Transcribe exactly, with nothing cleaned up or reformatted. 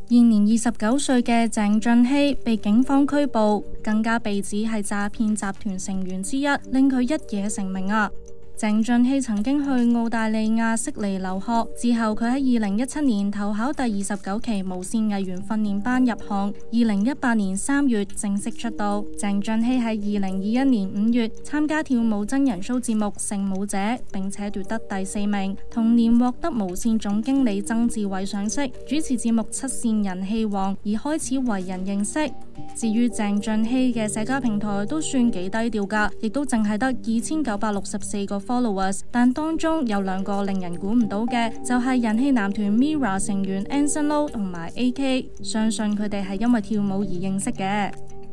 現年二十九歲嘅鄭俊熙被警方拘捕，更加被指係詐騙集團成員之一，令佢一夜成名啊！鄭俊熙曾經去澳大利亞悉尼留學，之後佢喺二零一七年投考第二十九期無線藝員訓練班入行，二零一八年三月正式出道。鄭俊熙喺二零二一年五月參加跳舞真人 show 節目《聖舞者》，並且奪得第四名。同年獲得無線總經理曾志偉賞識，主持節目《七線人氣王》而開始為人認識。至於鄭俊熙嘅社交平台都算幾低調㗎，亦都淨係得二千九百六十四個followers， 但當中有兩個令人估唔到嘅，就係人氣男團 Mirror 成員 Anson Lo 同埋 A K， 相信佢哋係因為跳舞而認識嘅。